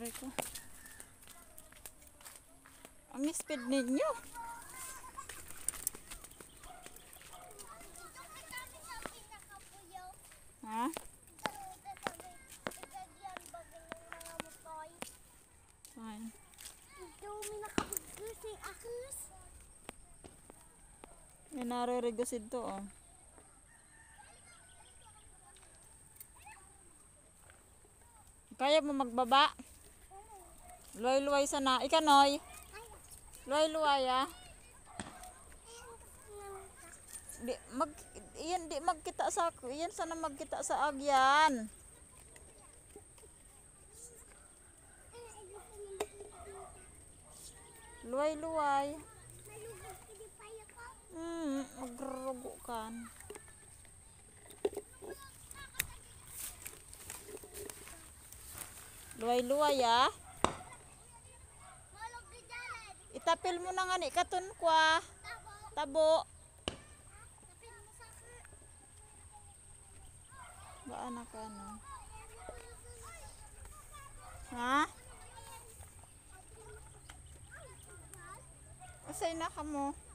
Aray ko. Ang speed ninyo. Ha? Saan? Ito, may nakapagkos yung akus. May naririgosid to, oh. Kaya mo magbaba? Luway-luway sana. Ika, Noy. Luway-luway, ah. Di magkita sa ako. Iyan sana magkita sa agyan. Luway-luway. Magrugo kan. Luway-luway, ah. Itapil mo na nga ni katon kwa. Tabo. Baan na ka, no? Ha? Asay na ka mo.